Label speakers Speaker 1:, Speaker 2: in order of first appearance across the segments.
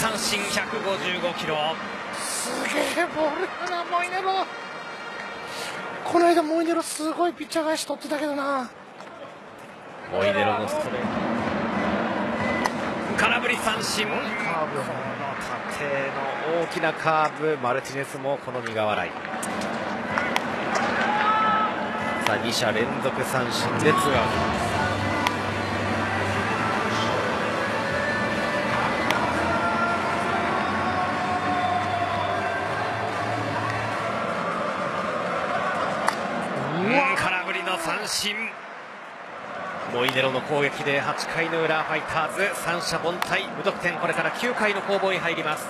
Speaker 1: 三振155キロ。
Speaker 2: すげえボールだなモイネロ。この間モイネロすごいピッチャー返し取ってたけどな。
Speaker 1: モイネロのストレート、空振り三振。この縦の大きなカーブ、マルティネスもこの苦笑い。さあ2者連続三振でツーアウト。空振りの三振。モイネロの攻撃で8回の裏ファイターズ三者凡退無得点。これから9回の攻防に入ります。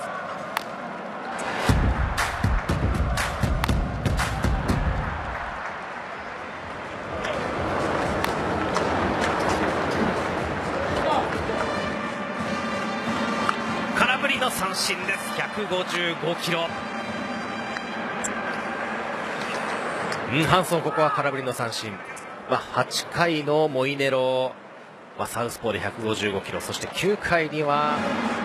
Speaker 1: 空振りの三振です。155キロ。ハンソン、ここは空振りの三振。8回のモイネロ、サウスポーで155キロ、そして9回には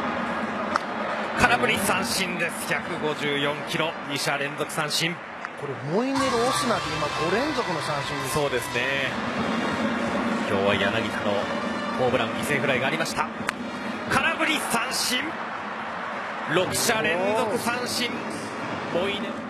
Speaker 1: 空振り三振です。154キロ。2者連続三振。
Speaker 2: これモイネロオスナって今5連続の三振です。
Speaker 1: そうですね。今日は柳田のホームラン、犠牲フライがありました。空振り三振。6者連続三振。モイネロ